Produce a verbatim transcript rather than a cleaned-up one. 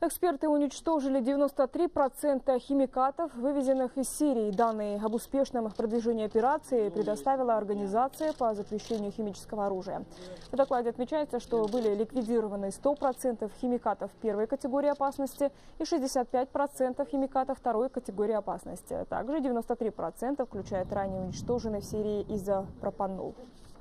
Эксперты уничтожили девяносто три процента химикатов, вывезенных из Сирии. Данные об успешном их продвижении операции предоставила Организация по запрещению химического оружия. В докладе отмечается, что были ликвидированы сто процентов химикатов первой категории опасности и шестьдесят пять процентов химикатов второй категории опасности. Также девяносто три процента включают ранее уничтоженный в Сирии изопропанол.